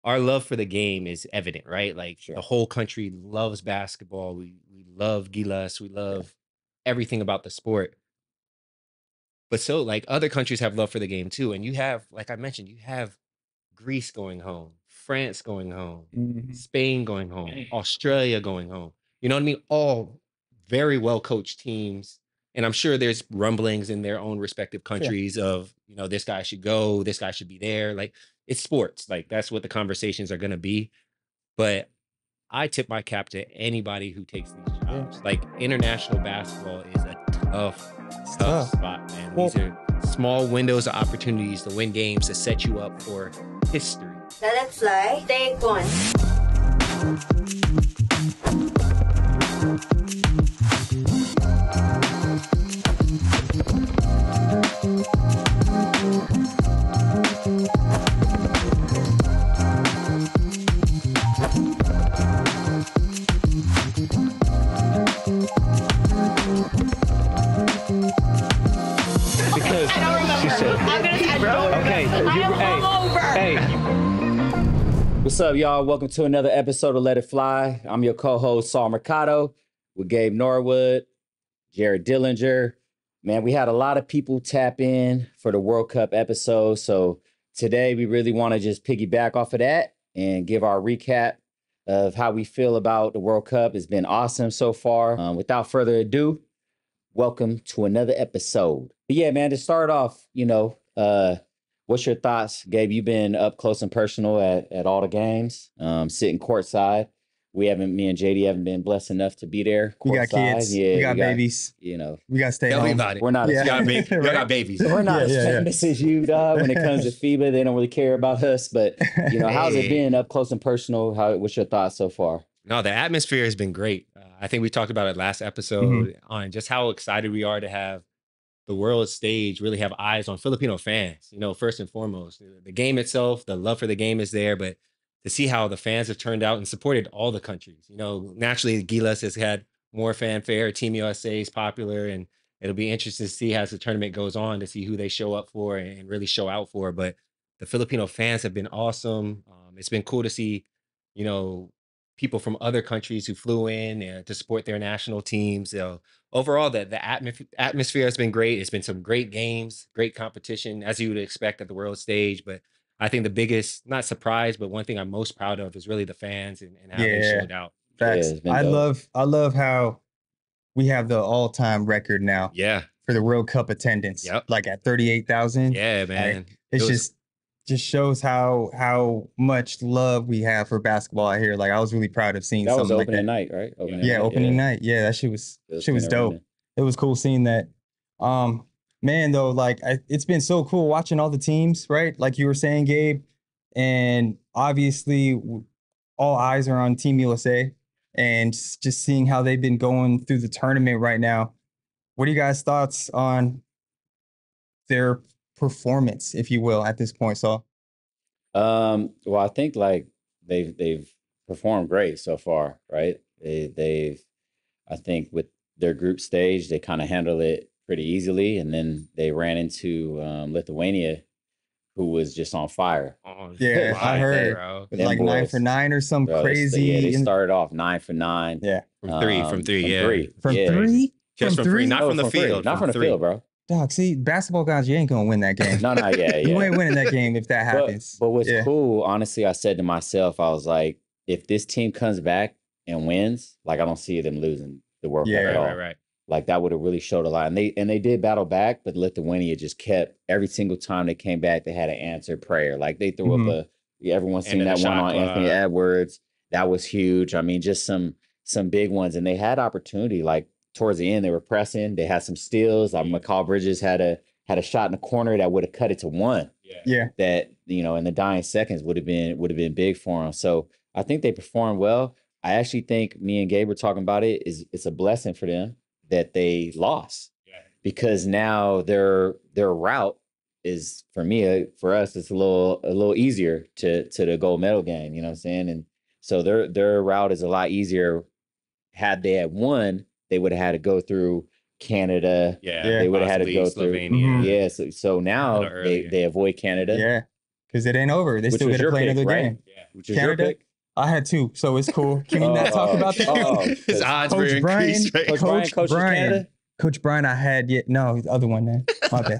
our love for the game is evident, right? Like Sure. the whole country loves basketball. We love Gilas. We love everything about the sport. But so like other countries have love for the game too. And you have, like I mentioned, you have Greece going home, France going home, Mhm. Spain going home, Australia going home. You know what I mean? All very well coached teams. And I'm sure there's rumblings in their own respective countries of, this guy should go, this guy should be there. Like it's sports. Like that's what the conversations are going to be. But I tip my cap to anybody who takes these jobs. Like international basketball is a tough spot, man. These are small windows of opportunities to win games to set you up for history. Now let's fly. Take one. Because she said, hey. What's up, y'all? Welcome to another episode of Let It Fly. I'm your co-host, Saul Mercado, with Gabe Norwood, Jared Dillinger. Man, we had a lot of people tap in for the World Cup episode. So today we really want to just piggyback off of that and give our recap of how we feel about the World Cup. It's been awesome so far. Without further ado, welcome to another episode. But yeah, man, to start off, what's your thoughts? Gabe, you've been up close and personal at all the games, sitting courtside. Me and JD haven't been blessed enough to be there. We got kids. Yeah, we got babies. We got to stay Tell me home. about it. We're not You got babies. We're not as Yeah. famous as you, dog. When it comes to FIBA, they don't really care about us. But how's it been up close and personal? What's your thoughts so far? No, the atmosphere has been great. I think we talked about it last episode on just how excited we are to have the world stage really have eyes on Filipino fans, first and foremost. The game itself, the love for the game is there, but to see how the fans have turned out and supported all the countries. Naturally, Gilas has had more fanfare. Team USA is popular, and it'll be interesting to see as the tournament goes on to see who they show up for and really show out for. But the Filipino fans have been awesome. It's been cool to see, people from other countries who flew in to support their national teams. So overall, the atmosphere has been great. It's been some great games, great competition, as you would expect at the world stage. But I think the biggest, not surprise, but one thing I'm most proud of is really the fans and how they showed out. Facts. Yeah, I love how we have the all-time record now. Yeah. For the World Cup attendance. Yep. Like at 38,000. Yeah, man. It's just shows how much love we have for basketball out here. Like I was really proud of seeing That was something opening like that. night, right? Opening night. Yeah, that shit was dope. It was cool seeing that. Man, though, like it's been so cool watching all the teams, right? Like you were saying, Gabe, and obviously all eyes are on Team USA, and just seeing how they've been going through the tournament right now. What are you guys' thoughts on their performance, if you will, at this point, Saul? Well, I think like they've performed great so far, right? I think with their group stage, they kind of handled it pretty easily, and then they ran into Lithuania, who was just on fire. Oh, Yeah, I heard. bro. With Them like 9 boys. for 9 or some Bro, crazy. they started off 9 for 9. Yeah. From three, From yeah. three. From Yeah. three? Just from three, not No, from the three. field. Not from the three. field, bro. Dog, see, basketball guys, you ain't gonna win that game. No, not yet. You ain't winning that game if that happens. But what's Yeah. cool, honestly, I said to myself, I was like, if this team comes back and wins, like I don't see them losing the World Cup at all. Right. Like that would have really showed a lot. And they did battle back, but Lithuania just kept every single time they came back, they had an answered prayer. Like they threw up everyone's seen And that the one shot on clock. Anthony Edwards. That was huge. I mean, just some big ones. And they had opportunity. Like towards the end, they were pressing. They had some steals. Like McCall Bridges had a shot in the corner that would have cut it to one. Yeah. That, in the dying seconds would have been big for them. So I think they performed well. I actually think me and Gabe were talking about it. It's a blessing for them that they lost. Yeah. Because now their route is for us, it's a little easier to the gold medal game. You know what I'm saying? And so their route is a lot easier. Had they had won, they would have had to go through Canada. Yeah. They would have had to possibly go through Slovenia. Yeah. So now A little earlier. they avoid Canada. Yeah. because it ain't over. They still got to play another game. Yeah. Which is your Canada. pick? I had 2, so it's cool. Can we not talk about that? His odds were increased. Right? Coach Brian coaches Canada? Coach Brian, I had no, the other one, man. My bad.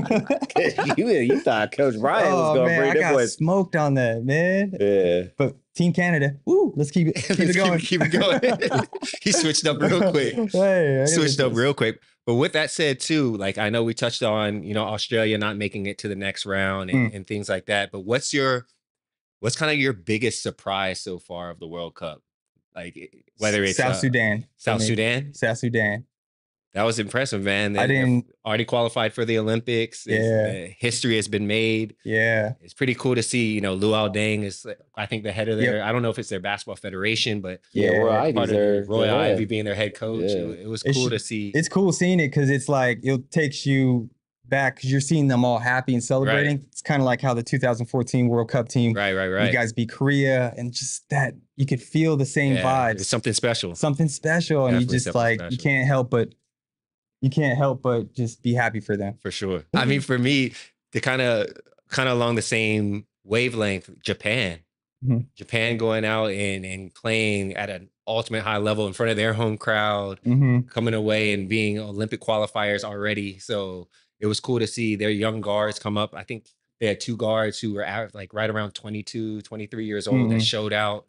you thought Coach Brian was going to bring them boys. Smoked on that, man. Yeah. But Team Canada, woo, let's keep it going. Keep it going. He switched up real quick. Switched up real quick. But with that said, too, like I know we touched on, Australia not making it to the next round and things like that. But what's kind of your biggest surprise so far of the World Cup? Like whether it's South Sudan. South Sudan. That was impressive, man. They've already qualified for the Olympics. History has been made. Yeah. It's pretty cool to see, Luau Deng is, I think, the head of their, I don't know if it's their basketball federation, but Roy Ivey being their head coach. Yeah. It was cool to see. It's cool seeing it because it's like, it takes you back because you're seeing them all happy and celebrating. Right. It's kind of like how the 2014 World Cup team, right. You guys beat Korea, and just that you could feel the same vibes. It's something special. And Definitely you just you can't help but just be happy for them. For sure. I mean, for me, to kind of along the same wavelength, Japan. Mm-hmm. Japan going out and playing at an ultimate high level in front of their home crowd, coming away and being Olympic qualifiers already. So it was cool to see their young guards come up. I think they had 2 guards who were right around 22, 23 years old that showed out.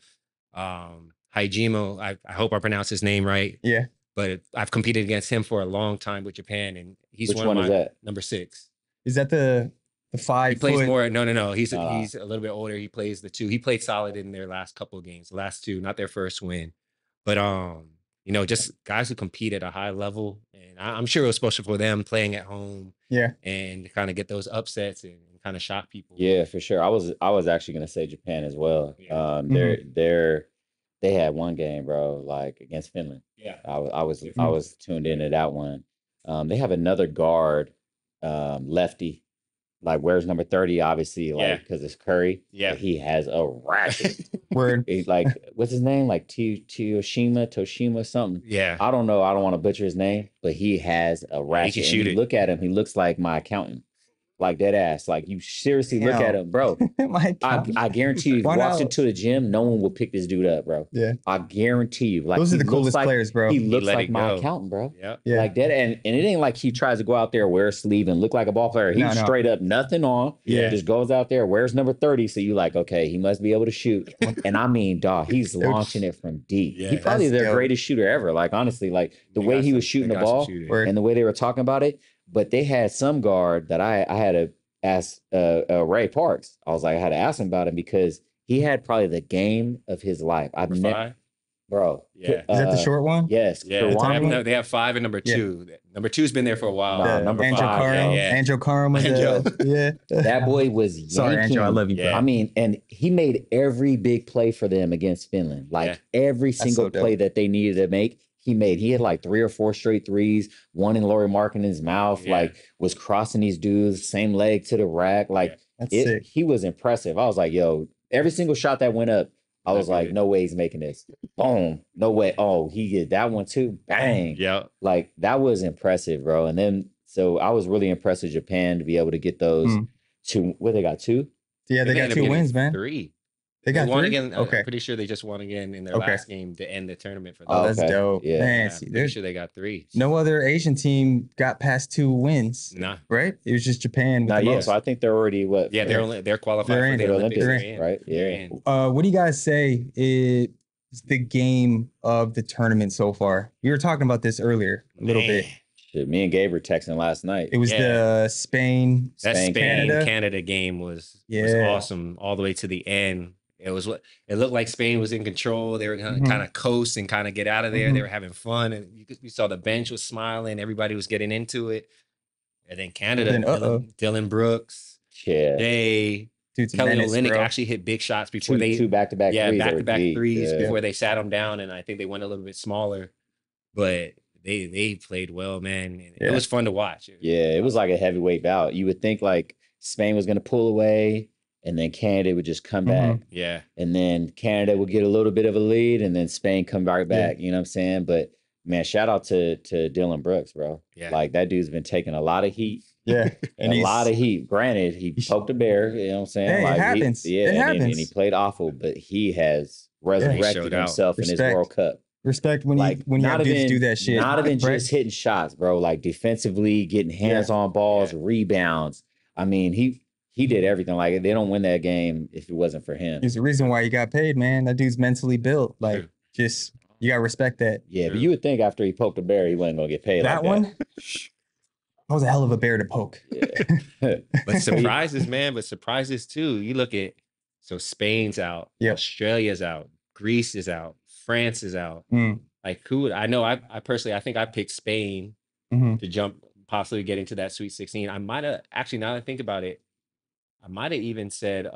Haijimo, I hope I pronounced his name right. Yeah. But I've competed against him for a long time with Japan, and he's Which one is that? Number 6. Is that the 5? He plays more. No. He's a little bit older. He plays the 2. He played solid in their last couple of games, the last 2, not their first win. But just guys who compete at a high level, and I'm sure it was special for them playing at home. Yeah, and kind of get those upsets and kind of shock people. Yeah, for sure. I was actually gonna say Japan as well. Yeah. They had one game, bro, like against Finland. Yeah, I was tuned into that one. They have another guard, lefty. Like, where's number 30? Obviously, because it's Curry. Yeah. He has a racket. Word. Like, what's his name? Like, Toshima, something. Yeah. I don't know. I don't want to butcher his name, but he has a racket. He can shoot it. Look at him. He looks like my accountant. Like, dead ass. Like, you seriously look at him, bro. I guarantee you, if you walked into the gym, no one will pick this dude up, bro. Yeah. I guarantee you. Like, those are the coolest players, bro. He looks like my accountant, bro. Yeah. Like that. And it ain't like he tries to go out there, wear a sleeve, and look like a ball player. He's straight up nothing on. Yeah. Just goes out there, wears number 30. So you like, okay, he must be able to shoot. And I mean, dog, he's launching it from deep. Yeah, he probably their greatest shooter ever. Like, honestly, like the way he was shooting the ball and the way they were talking about it. But they had some guard that I had to ask Ray Parks. I had to ask him about him because he had probably the game of his life. I've never, bro. Yeah, is that the short one? Yes. Yeah, they have 5 and number 2. Yeah. Number 2's been there for a while. Number Angel 5, Angel Karam, that boy was yanking. Sorry, Angel, I love you, bro. I mean, and he made every big play for them against Finland. Like every single play that they needed to make. He made. He had like 3 or 4 straight threes, one in Laurie Markkinen's mouth, like was crossing these dudes, same leg to the rack. Like sick. He was impressive. I was like, yo, every single shot that went up, I was like, no way he's making this. Boom. No way. Oh, he did that one too. Bang. Yeah. Like that was impressive, bro. And then, so I was really impressed with Japan to be able to get those 2. What, they got 2? Yeah, they got 2 wins, man. 3. They got 1 3? again. Okay. I'm pretty sure they just won again in their last game to end the tournament for them. Oh, that's dope. Yeah. Man, I'm pretty sure they got 3. No other Asian team got past 2 wins. Nah. Right? It was just Japan. Not yet. So I think they're already what? Yeah, they're qualified for the Olympics, right? Yeah. What do you guys say is the game of the tournament so far? We were talking about this earlier a little bit. Shit, me and Gabe were texting last night. It was the Spain Canada game was awesome all the way to the end. It looked like Spain was in control. They were going to kind of coast and kind of get out of there. They were having fun, and you saw the bench was smiling. Everybody was getting into it. And then Canada, Dylan Brooks, Kelly Olynyk actually hit big shots before two back-to-back threes. Back-to-back threes before they sat them down, and I think they went a little bit smaller, but they played well, man. And it was fun to watch. Yeah, it was like a heavyweight bout. You would think like Spain was going to pull away, and then Canada would just come back. Yeah. And then Canada would get a little bit of a lead, and then Spain come right back. You know what I'm saying? But man, shout out to Dylan Brooks, bro. Yeah. Like that dude's been taking a lot of heat. Yeah. And a lot of heat. Granted, he poked a bear, you know what I'm saying? Hey, like it happens. It happens. And he played awful, but he has resurrected himself in his World Cup. Respect when you have dudes do that shit. Not even just hitting shots, bro. Like defensively, getting hands on balls, rebounds. I mean, he did everything. Like they don't win that game if it wasn't for him. There's a reason why he got paid, man. That dude's mentally built. Like, just you gotta respect that. Yeah, but you would think after he poked a bear, he wasn't gonna get paid. That like one? That was a hell of a bear to poke. Yeah. But surprises, man. But surprises too. You look at Spain's out, Australia's out, Greece is out, France is out. Like who would I know? I personally, I think I picked Spain to jump, possibly get into that Sweet 16. I might have actually, now that I think about it, I might have even said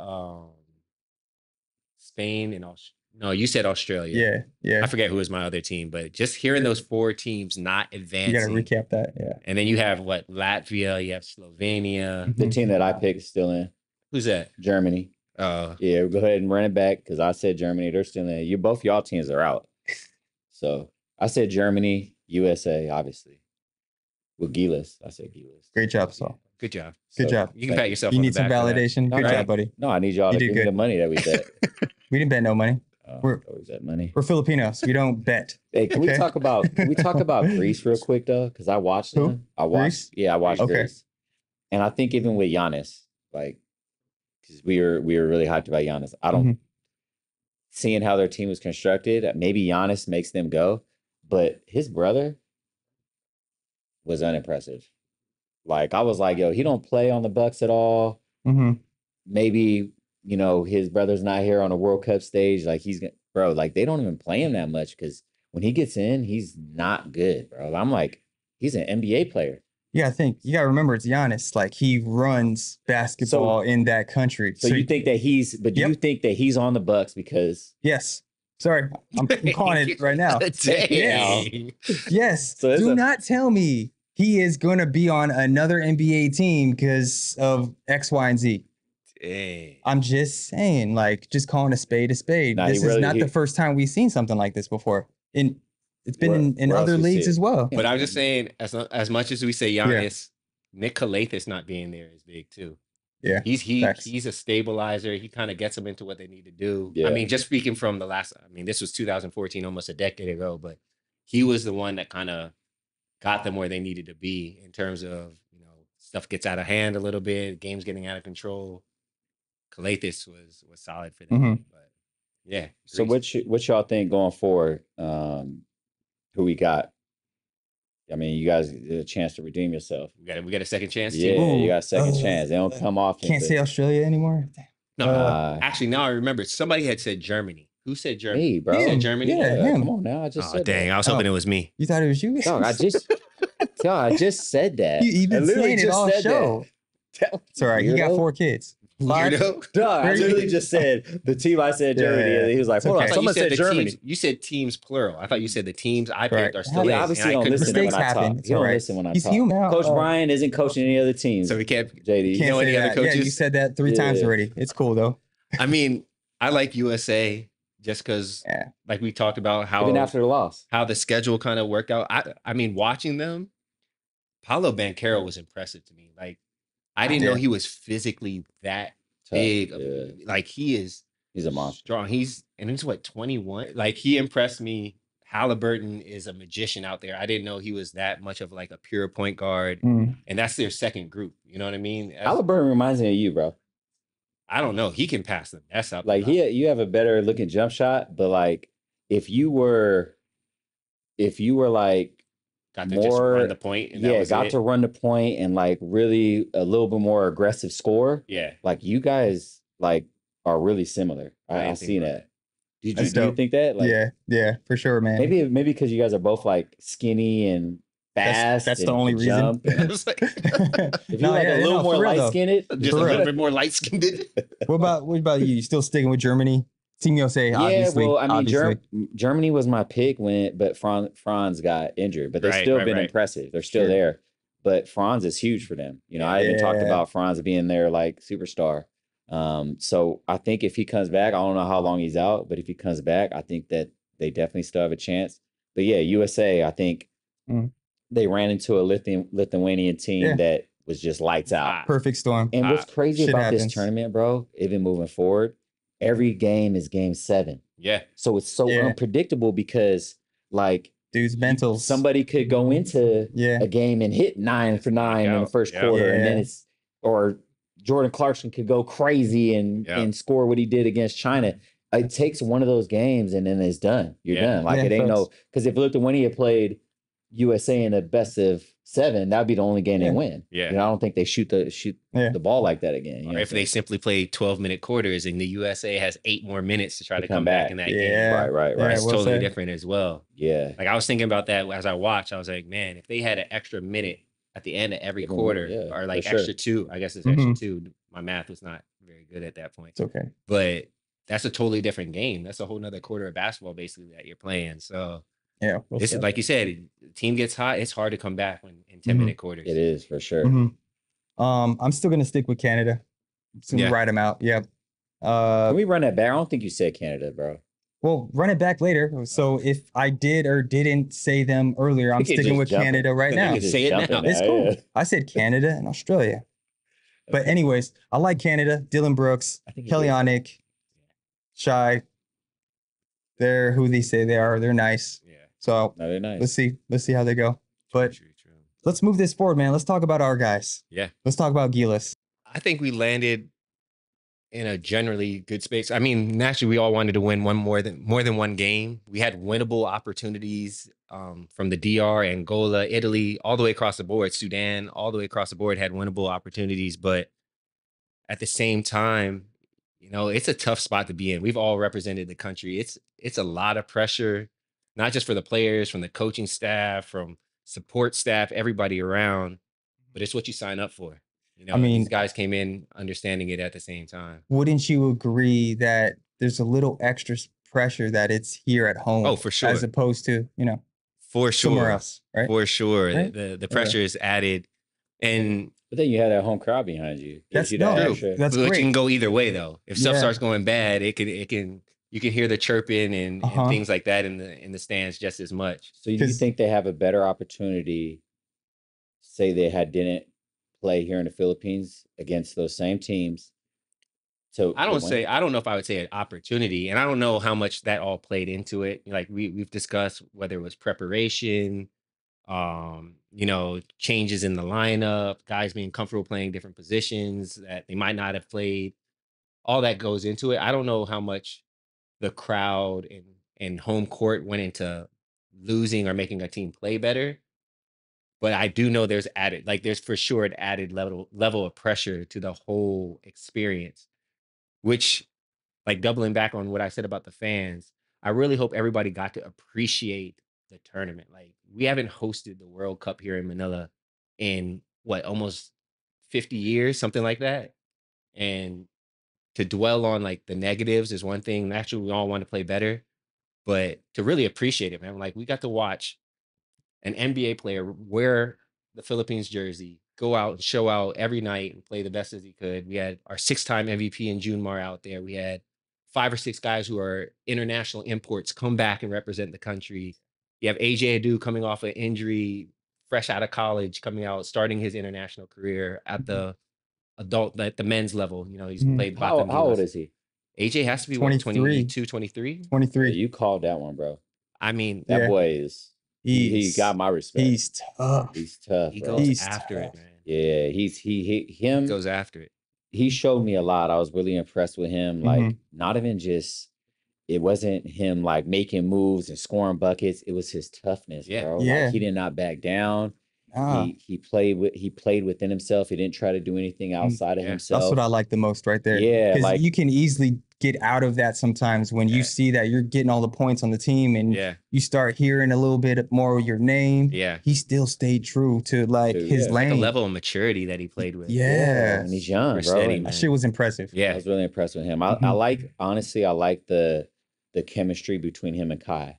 Spain and no, you said Australia. Yeah. I forget who was my other team, but just hearing those 4 teams not advancing. You gotta recap that. Yeah. And then you have Latvia, you have Slovenia. The team that I picked is still in. Who's that? Germany. Yeah, go ahead and run it back because I said Germany. They're still in. Both y'all teams are out. So I said Germany, USA, obviously. With Gilas. I said Gilas. Great job, Saul. Good job. Good job. You can pat yourself You on need the back some validation. Good job, buddy. No, I need y'all to give me the money that we bet. We didn't bet no money. We're bet money. We're Filipinos. We don't bet. Hey, can we talk about Greece real quick though? Because I watched them. I watched Greece. And I think even with Giannis, like, because we were really hyped about Giannis. I don't seeing how their team was constructed. Maybe Giannis makes them go, but his brother was unimpressive. Like I was like, yo, he don't play on the Bucks at all. Maybe his brother's not here on a World Cup stage. Like like they don't even play him that much because when he gets in, he's not good, bro. I'm like, he's an NBA player. Yeah, I think you gotta remember it's Giannis. Like he runs basketball in that country. So you think that you think that he's on the Bucks because yes. Sorry, I'm calling it right now. Dang. Yes. So do not tell me he is gonna be on another NBA team because of X, Y, and Z. Dang. I'm just saying, like, just calling a spade a spade. Nah, this is not the first time we've seen something like this before. It's been in other leagues as well. But I was just saying, as much as we say Giannis, Nick Calathis not being there is big too. Yeah, he's a stabilizer. He kind of gets them into what they need to do. Yeah. I mean, just speaking from this was 2014, almost a decade ago, but he was the one that kind of got them where they needed to be in terms of stuff gets out of hand a little bit, games getting out of control. Calathis was solid for them, but yeah. So what y'all think going forward? Who we got? I mean, you guys get a chance to redeem yourself. We got a second chance. Yeah, you got a second chance. They don't come off. Can't say Australia anymore. No, actually, now I remember somebody had said Germany. Who said Germany? Hey, bro. You said Germany? Yeah, him. Come on now. I just said dang. that. I was hoping it was me. You thought it was you? Dog, I just said that. You've been saying it all show. It's all right. He got 4 kids. Dog, I literally just said the team. I said Germany, and he was like, "Hold on." Someone said Germany. You said teams plural. I thought you said the teams I picked are still. Yeah, obviously, don't listen when I talk. He don't listen when I talk. Coach Brian isn't coaching any other teams, so we can't. JD, you know any other coaches? Yeah, you said that 3 times already. It's cool though. I mean, I like USA just because, like we talked about how even after the loss, how the schedule kind of worked out. I mean, watching them, Paolo Banchero was impressive to me. Like, I didn't know he was physically that big. Like he's a monster. Strong. He's 21. Like he impressed me. Halliburton is a magician out there. I didn't know he was that much of like a pure point guard. And that's their second group. You know what I mean? Halliburton reminds me of you, bro. I don't know. He can pass them. That's up. Like you have a better looking jump shot, but like if you were like got to just run the point. And got to run the point and like really a little bit more aggressive score. Yeah. Like you guys like are really similar. I see that. Do you think that? Like, yeah, for sure, man. Maybe because you guys are both like skinny and fast. That's the only reason. If you're a little more light-skinned, just a little bit more light-skinned. What about you? You still sticking with Germany? Team USA, obviously. Yeah, well, I mean, Germany was my pick but Franz got injured, but they've still been impressive. They're still there, but Franz is huge for them. I even talked about Franz being their like superstar. So I think if he comes back, I don't know how long he's out, but if he comes back, I think that they definitely still have a chance. But yeah, USA, I think they ran into a Lithuanian team that was just lights out. Perfect storm. And what's crazy Shit about happens. this tournament, bro, even moving forward, every game is game 7. Yeah. So it's so unpredictable because, like, dude's mentals. somebody could go into a game and hit 9 for 9 in the first quarter, and then or Jordan Clarkson could go crazy and score what he did against China. It takes one of those games and then it's done. You're done. Like it ain't because if you looked at when he had played USA in the best of 7, that'd be the only game they win. Yeah. You know, I don't think they shoot the ball like that again. You or know if they simply play 12-minute quarters and the USA has 8 more minutes to try to come back in that game. Right. It's totally different as well. Yeah. Like I was thinking about that as I watched. I was like, man, if they had an extra minute at the end of every quarter or like extra 2, I guess it's extra 2. My math was not very good at that point. It's okay. But that's a totally different game. That's a whole nother quarter of basketball basically that you're playing. So this is like you said, the team gets hot. It's hard to come back in 10-minute quarters. It is for sure. I'm still gonna stick with Canada. I'm just gonna ride them out. Yeah. Can we run that back? I don't think you said Canada, bro. Well, run it back later. So if I did or didn't say them earlier, I'm sticking with Canada right now. You can say it now. It's cool. I said Canada and Australia. But anyways, I like Canada. Dylan Brooks, Kelly Olynyk, Shai. They're who they say they are. They're nice. Yeah. So they're nice. Let's see how they go. But True. let's move this forward, man. Let's talk about our guys. Yeah. Let's talk about Gilas. I think we landed in a generally good space. I mean, naturally, we all wanted to win more than one game. We had winnable opportunities from the DR, Angola, Italy, all the way across the board. Sudan, all the way across the board had winnable opportunities. But at the same time, you know, it's a tough spot to be in. We've all represented the country. It's a lot of pressure, not just for the players, from the coaching staff, from support staff, everybody around. But it's what you sign up for. You know, I mean, these guys came in understanding it at the same time. Wouldn't you agree that there's a little extra pressure that it's here at home? Oh, for sure. As opposed to, you know, for sure, somewhere else, right? For sure. Right? The pressure is added. And but then you had that home crowd behind you. That's true. That's but great. You can go either way though. If stuff starts going bad, you can hear the chirping and things like that in the stands just as much. So you think they have a better opportunity, say they didn't play here in the Philippines against those same teams? So I don't know if I would say an opportunity, and I don't know how much that all played into it. Like we've discussed whether it was preparation, you know, changes in the lineup, guys being comfortable playing different positions that they might not have played. All that goes into it. I don't know how much the crowd and home court went into losing or making a team play better. But I do know there's for sure an added level of pressure to the whole experience, which, like doubling back on what I said about the fans, I really hope everybody got to appreciate the tournament. Like we haven't hosted the World Cup here in Manila in almost 50 years, something like that. And to dwell on like the negatives is one thing. Naturally, we all want to play better, but to really appreciate it, man. Like we got to watch an NBA player wear the Philippines jersey, go out and show out every night and play the best as he could. We had our 6-time MVP in Junmar out there. We had 5 or 6 guys who are international imports come back and represent the country. You have AJ Adu coming off an injury, fresh out of college, coming out, starting his international career at the men's level. You know, he's played. How old is he? AJ has to be 22, 23? 23. Yeah, you called that one, bro. I mean, that boy is... He got my respect. He's tough. He bro. goes after it, man. Yeah, he goes after it. He showed me a lot. I was really impressed with him. Like, not even just, it wasn't him like making moves and scoring buckets. It was his toughness, bro. Yeah. Like, he did not back down. He played within himself. He didn't try to do anything outside of himself. That's what I like the most right there. Yeah, because like, you can easily get out of that sometimes when you see that you're getting all the points on the team and you start hearing a little bit more of your name. Yeah, he still stayed true to his lane. The level of maturity that he played with. Yeah, and he's young, bro. Steady, that shit was impressive. Yeah, I was really impressed with him. I like the chemistry between him and Kai. Yeah.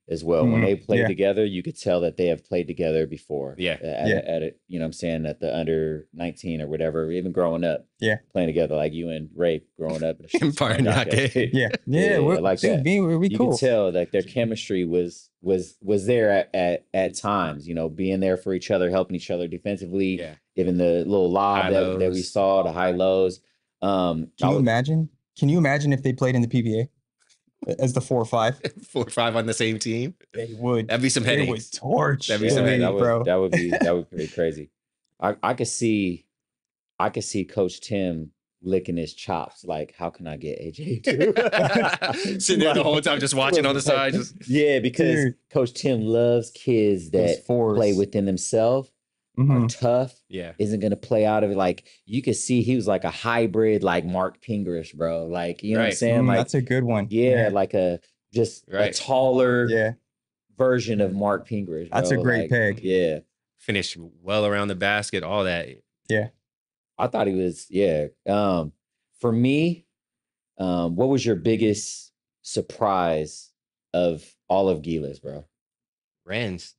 as well. When they play Yeah. together, you could tell that they have played together before. Yeah. At a, you know what I'm saying, at the under 19 or whatever, even growing up. Yeah. Playing together like you and Ray growing up. Empire Rocket. Yeah. I like that. We You cool. could tell that their chemistry was there at times, you know, being there for each other, helping each other defensively, Yeah. even the little lob that we lows. saw, the high lows. Can you imagine? Can you imagine if they played in the PBA as the 4 or 5? 4 or 5 on the same team. They would. That'd be some They would headaches. torch. That'd be some Philly, headaches, bro. That would be crazy. I could see Coach Tim licking his chops. Like, how can I get AJ too? Sitting there the whole time, just watching on the side. Just Yeah, because Dude. Coach Tim loves kids Those that fours. play within themselves, Mhm. are tough, yeah. isn't gonna play out of it. Like, you could see he was like a hybrid, like Mark Pingerish, bro. Like, you know what I'm Right. saying? Like, That's a good one. yeah, like a Right. taller Yeah. version of Mark Pingerish. That's bro. a great Like, peg. Yeah. Finished well around the basket, all that. I thought he was, yeah. For me, what was your biggest surprise of all of Gilas, bro? Rens.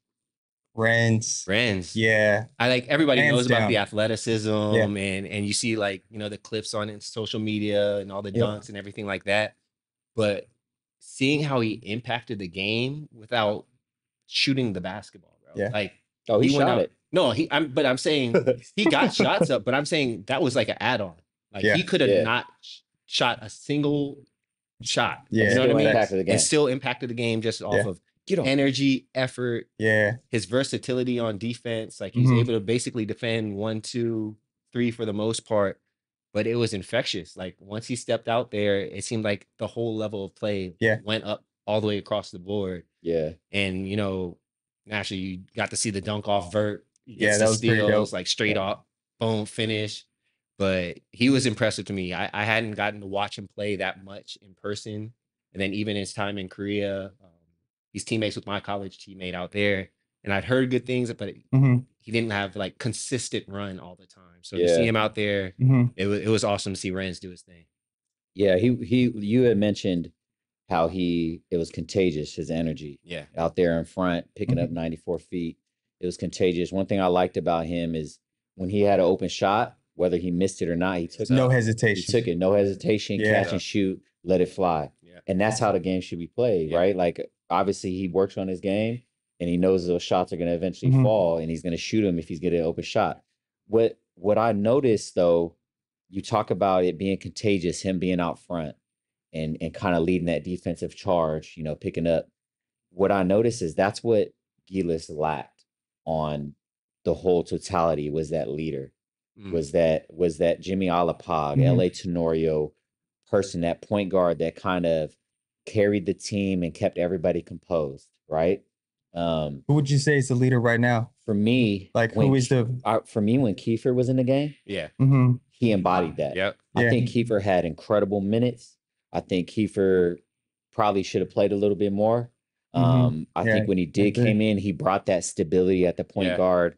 Yeah. I like everybody Hands knows about down. the athleticism Yeah. and you see like, you know, the clips on social media and all the Yep. dunks and everything like that. But seeing how he impacted the game without shooting the basketball, bro. Yeah. Like Oh, he went shot out. it. No, but I'm saying he got shots up, but I'm saying that was like an add-on. Like Yeah. he could have Yeah. not shot a single shot. Yeah. You know what I Still mean? impacted the game. And still impacted the game just off Yeah. of Get on. energy, effort, Yeah. his versatility on defense. Like he's Mhm. able to basically defend 1, 2, 3 for the most part. But it was infectious. Like once he stepped out there, it seemed like the whole level of play Yeah. went up all the way across the board. Yeah. And you know, naturally you got to see the dunk off vert. He Yeah, gets that the was pretty steals, dope. like straight up, boom, finish. But he was impressive to me. I hadn't gotten to watch him play that much in person. And then even his time in Korea, he's teammates with my college teammate out there. And I'd heard good things, but hmm he didn't have like consistent run all the time. So to Yeah. see him out there, hmm it was awesome to see Renz do his thing. Yeah. You had mentioned how it was contagious, his energy Yeah. out there in front, picking Mhm. up 94 feet. It was contagious. One thing I liked about him is when he had an open shot, whether he missed it or not, he took No it. He hesitation. took it, no hesitation, Yeah. catch and shoot, let it fly. Yeah. And that's how the game should be played, Yeah. right? Like, obviously he works on his game and he knows those shots are going to eventually Mhm. fall and he's going to shoot them if he's getting an open shot. What I noticed though, you talk about it being contagious, him being out front and kind of leading that defensive charge, you know, picking up. What I noticed is that's what Gilas lacked on the whole totality, was that leader. Mm. Was that Jimmy Alapag, Mhm. LA Tenorio person, that point guard that kind of carried the team and kept everybody composed, right? Who would you say is the leader right now? For me, Like, when who is the? for me, when Kiefer was in the game, Yeah. Mhm. he embodied that. Yep. I Yeah. think Kiefer had incredible minutes. I think Kiefer probably should have played a little bit more. I Yeah, think when he did agree. came in, he brought that stability at the point Yeah. guard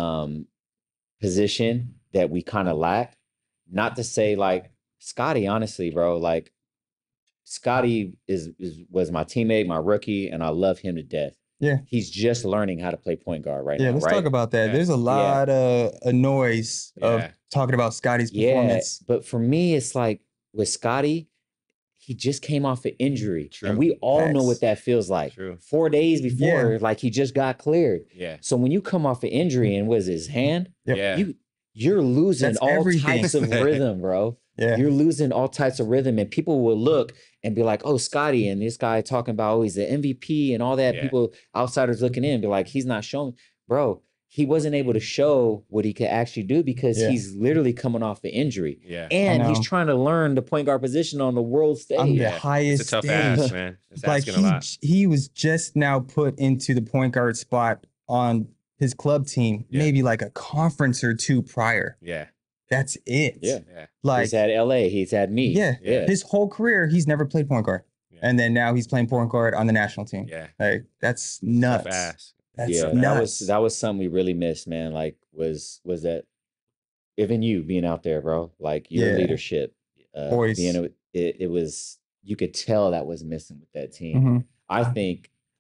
position that we kind of lacked. Not to say like Scotty, honestly, bro, like Scotty was my teammate, my rookie, and I love him to death. Yeah. He's just learning how to play point guard right Yeah, now, let's right? talk about that. Yeah. There's a lot of a noise of Yeah. talking about Scotty's Yeah, performance. but for me, it's like with Scotty, he just came off an injury. True. And we all know Facts. what that feels like. True. 4 days before, Yeah. like he just got cleared. Yeah. So when you come off an injury and was his hand, Yep. Yeah. you're losing That's all everything. types of rhythm, bro. Yeah. You're losing all types of rhythm, and people will look and be like, "Oh, Scotty," and this guy talking about, "Oh, he's the MVP," and all that. Yeah. People, outsiders looking in, be like, "He's not showing." Bro, he wasn't able to show what he could actually do because Yeah. he's literally coming off an injury, Yeah. and I he's know. trying to learn the point guard position on the world stage. On the Yeah. highest It's a tough stage. ask, man. It's Like asking a lot. he was just now put into the point guard spot on his club team, Yeah. maybe like a conference or two prior. Yeah. That's it. Yeah. Yeah. Like He's had LA, he's had me. Yeah. yeah. his whole career, he's never played point guard. Yeah. And then now he's playing point guard on the national team. Yeah. Like that's nuts. Tough ass. That's Yeah, nuts. that was something we really missed, man. Like was that even you being out there, bro? Like your Yeah. leadership, Boys. it was, you could tell that was missing with that team. Mhm. I think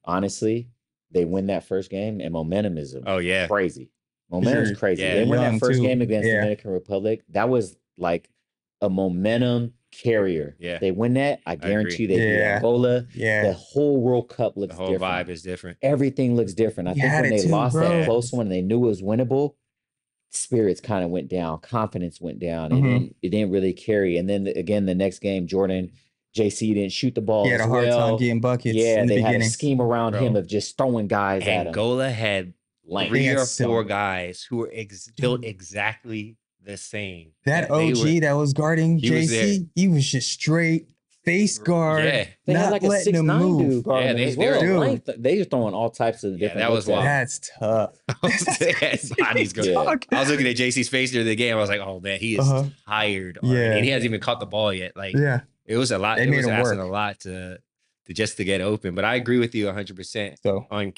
honestly, they win that first game, and momentum is crazy. Momentum is crazy. Yeah, they win that first too. game against Dominican Republic. That was like a momentum carrier. Yeah. They win that, I guarantee you they beat Yeah. Angola. Yeah. The whole World Cup looks different. The whole vibe is different. Everything looks different. I think when they lost that close one and they knew it was winnable, spirits kind of went down, confidence went down, and it didn't really carry. And then again, the next game, Jordan, JC didn't shoot the ball. He had a hard time getting buckets. Yeah, in the they beginning. had a scheme around him of just throwing guys at him. Angola had Lane. 3 or 4 guys who were built exactly the same. That OG that was guarding JC, he was just straight face guard. Yeah. They not had like a letting him 6'9" move. dude guarding Yeah, they were throwing all types of different. That was wild. That's tough. His body's good. Yeah. I was looking at JC's face during the game. I was like, oh man, he is tired. Yeah. And he hasn't even caught the ball yet. Like, it was a lot. They It made was him asking work. a lot to just to get open. But I agree with you 100% So on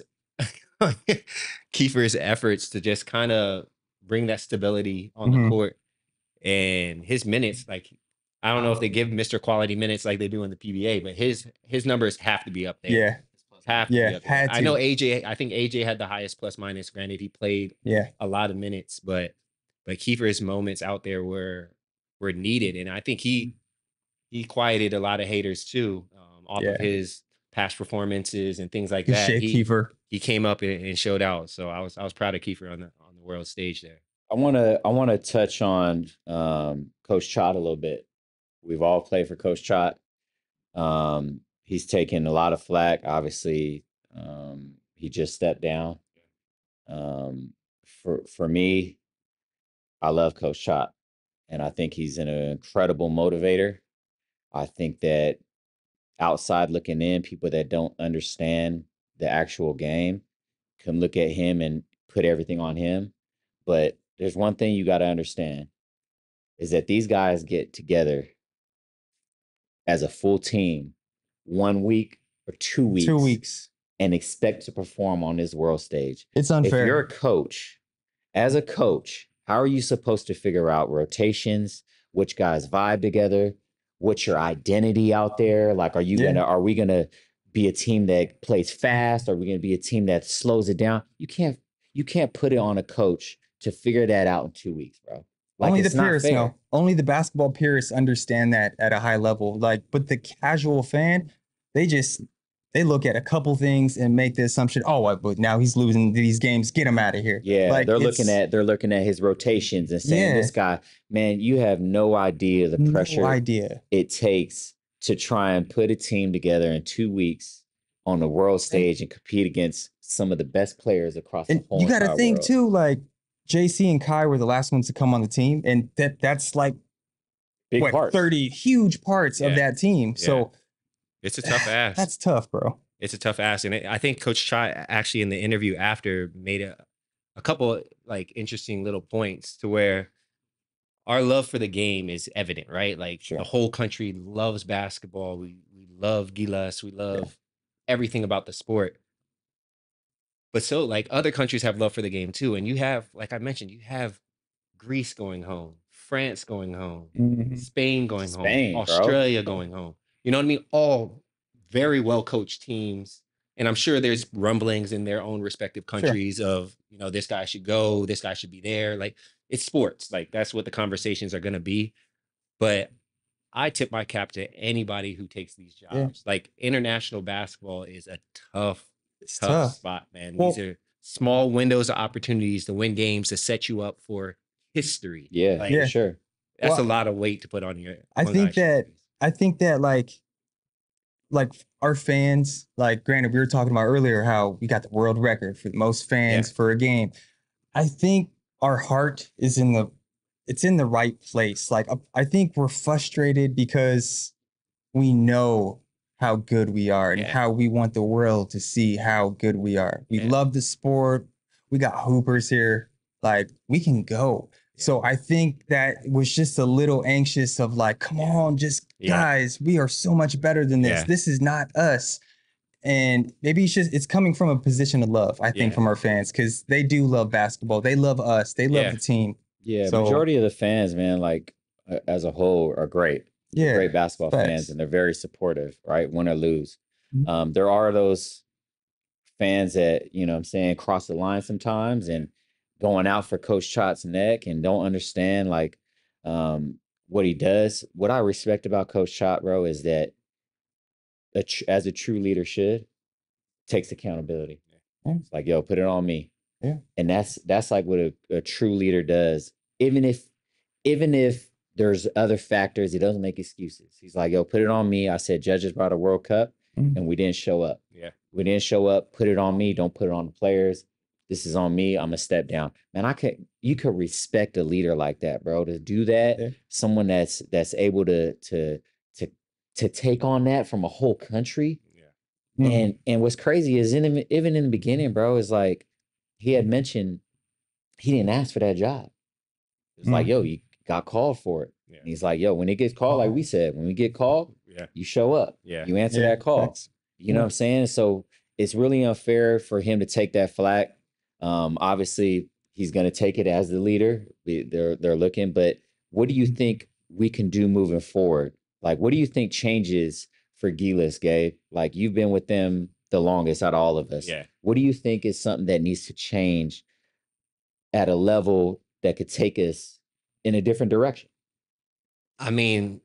Kiefer's efforts to just kind of bring that stability on the court, and his minutes. Like, I don't know if they give Mr. Quality minutes like they do in the PBA, but his numbers have to be up there. yeah, Have to be up there. had to. I know AJ. I think AJ had the highest plus minus. Granted, he played a lot of minutes, but Kiefer's moments out there were needed, and I think he quieted a lot of haters too, off of his past performances and things like that. Kiefer. He came up and showed out, so I was proud of Kiefer on the world stage there. I wanna touch on Coach Chot a little bit. We've all played for Coach Chot. He's taken a lot of flack. Obviously, he just stepped down. For me, I love Coach Chot, and I think he's an incredible motivator. I think that outside looking in, people that don't understand the actual game can look at him and put everything on him. But there's one thing you got to understand is that these guys get together as a full team 1 week or 2 weeks. 2 weeks. And expect to perform on this world stage. It's unfair. If you're a coach, as a coach, how are you supposed to figure out rotations, which guys vibe together, what's your identity out there? Like, are we gonna be a team that plays fast? Are we gonna be a team that slows it down? You can't put it on a coach to figure that out in 2 weeks, bro. Like, only the purists know. Only the basketball purists understand that at a high level. Like, but the casual fan, they look at a couple things and make the assumption, but now he's losing these games. Get him out of here. Yeah, like, they're looking at his rotations and saying, this guy, man, you have no idea the pressure it takes to try and put a team together in 2 weeks on the world stage and compete against some of the best players across the whole world. You got to think too, like JC and Kai were the last ones to come on the team, and that's like big parts. 30 huge parts of that team. Yeah. So it's a tough ask. That's tough, bro. It's a tough ask. And I think Coach Chot actually in the interview after made a couple like interesting little points to where our love for the game is evident, right? Like the whole country loves basketball. We love Gilas. We love everything about the sport. But so like other countries have love for the game too. And you have, like I mentioned, you have Greece going home, France going home, Spain going home, Australia going home. You know what I mean? All very well coached teams. And I'm sure there's rumblings in their own respective countries of, this guy should go, this guy should be there. Like, it's sports. Like, that's what the conversations are going to be. But I tip my cap to anybody who takes these jobs. Yeah. Like, international basketball is a tough spot, man. Well, these are small windows of opportunities to win games to set you up for history. Yeah, like, for sure. That's a lot of weight to put on your. I think that like our fans, like granted, we were talking about earlier how we got the world record for the most fans for a game. I think our heart is in the right place. Like, I think we're frustrated because we know how good we are and how we want the world to see how good we are. We love the sport. We got hoopers here. Like, we can go. So I think that was just a little anxious of like, come on, guys, we are so much better than this. This is not us. And maybe it's coming from a position of love, I think, from our fans, because they do love basketball. They love us. They love the team. Yeah, so, majority of the fans, man, like as a whole, are great. Yeah, great basketball fans, and they're very supportive, right? Win or lose. There are those fans that, you know what I'm saying, cross the line sometimes and going out for Coach Chot's neck and don't understand like what he does. What I respect about Coach Chot, bro, is that as a true leader should, takes accountability. Yeah. It's like, yo, put it on me. Yeah. And that's like what a true leader does. Even if there's other factors, he doesn't make excuses. He's like, yo, put it on me. I said judges brought a World Cup and we didn't show up. Yeah. We didn't show up. Put it on me. Don't put it on the players. This is on me. I'm gonna step down. Man, you could respect a leader like that, bro. To do that, someone that's able to take on that from a whole country. And what's crazy is even in the beginning, bro, is like he had mentioned he didn't ask for that job. It's like, yo, you got called for it. Yeah. He's like, yo, when it gets called, like we said, when we get called, you show up. Yeah. You answer that call. Thanks. You know what I'm saying? So it's really unfair for him to take that flack. Obviously, he's going to take it as the leader. They're looking, but what do you think we can do moving forward? Like, what do you think changes for Gilas, Gabe? Like, you've been with them the longest out of all of us. Yeah. What do you think is something that needs to change at a level that could take us in a different direction? I mean,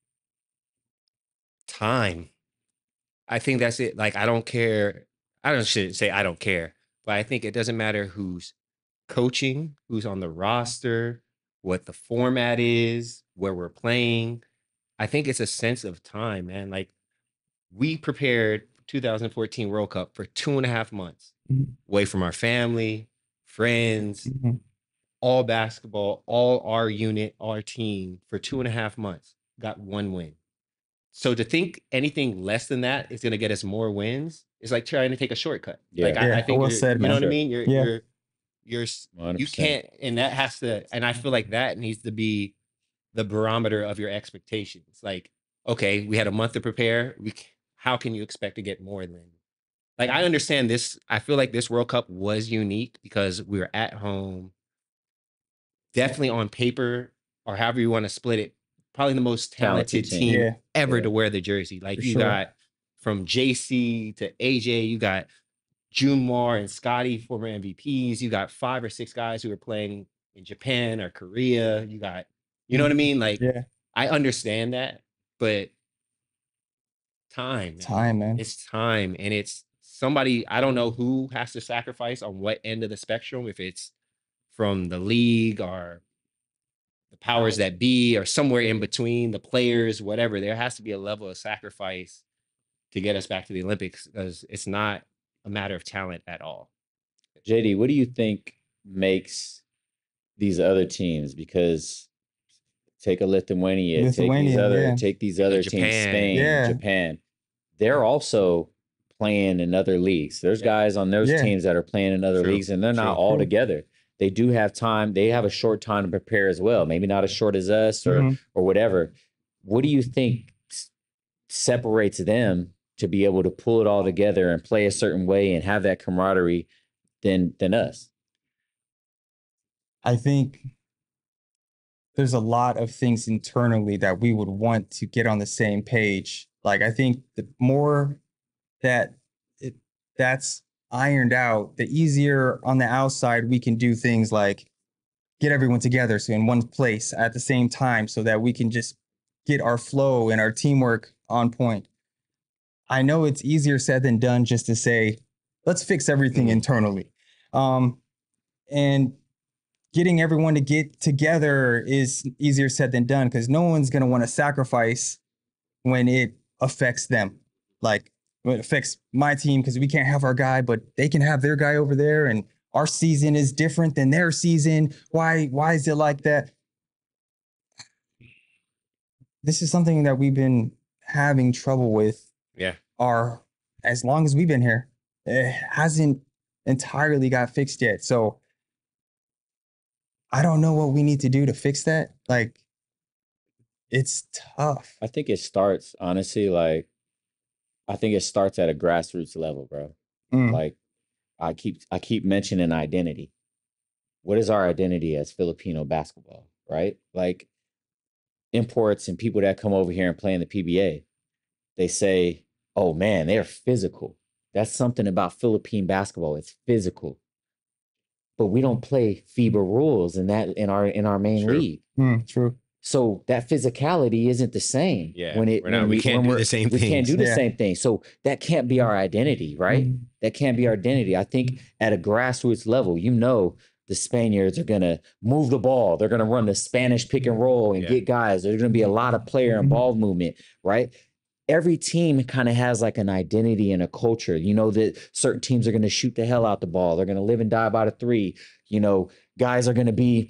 time. I think that's it. Like, I don't care. Shouldn't say I don't care, but I think it doesn't matter who's coaching, who's on the roster, what the format is, where we're playing. I think it's a sense of time, man. Like, we prepared 2014 World Cup for 2.5 months away from our family, friends, all basketball, all our unit, our team for 2.5 months, got 1 win. So to think anything less than that is going to get us more wins is like trying to take a shortcut. Yeah. Like I think, you know what I mean? You can't, and that has to, and I feel like that needs to be the barometer of your expectations. Like, okay, we had a month to prepare. How can you expect to get more than? Like, I understand this. I feel like this World Cup was unique because we were at home. Definitely on paper, or however you want to split it, probably the most talented team ever to wear the jersey. Like, you got from JC to AJ, you got Junmar and Scotty, former MVPs. You got 5 or 6 guys who are playing in Japan or Korea. You got, you know what I mean? Like, I understand that, but time, man. It's time. And it's somebody, I don't know who has to sacrifice on what end of the spectrum, if it's from the league or the powers that be or somewhere in between, the players, whatever. There has to be a level of sacrifice to get us back to the Olympics, because it's not a matter of talent at all. JD, what do you think makes these other teams? Because take a Lithuania, take these other teams, Spain, Japan. They're also playing in other leagues. There's guys on those teams that are playing in other leagues, and they're not all together. They do have time. They have a short time to prepare as well. Maybe not as short as us or whatever. What do you think separates them to be able to pull it all together and play a certain way and have that camaraderie than us? I think there's a lot of things internally that we would want to get on the same page. Like, I think the more that that's ironed out, the easier on the outside we can do things like get everyone together so in one place at the same time so that we can just get our flow and our teamwork on point. I know it's easier said than done just to say, let's fix everything internally. And getting everyone to get together is easier said than done because no one's going to want to sacrifice when it affects them. Like, it affects my team because we can't have our guy, but they can have their guy over there, and our season is different than their season. Why is it like that? This is something that we've been having trouble with. As long as we've been here, it hasn't entirely got fixed yet. So I don't know what we need to do to fix that. Like, it's tough. I think it starts, honestly, I think it starts at a grassroots level, bro. Like, I keep mentioning identity. What is our identity as Filipino basketball, right? Like, imports and people that come over here and play in the PBA, they say, oh man, they're physical. That's something about Philippine basketball. It's physical. But we don't play FIBA rules in our main league. True. So that physicality isn't the same. Yeah, we can't do the same thing. We can't do the same thing. So that can't be our identity, right? That can't be our identity. I think at a grassroots level, the Spaniards are going to move the ball. They're going to run the Spanish pick and roll and get guys. There's going to be a lot of player and ball movement, right? Every team kind of has like an identity and a culture. You know that certain teams are going to shoot the hell out the ball. They're going to live and die by the three. Guys are going to be,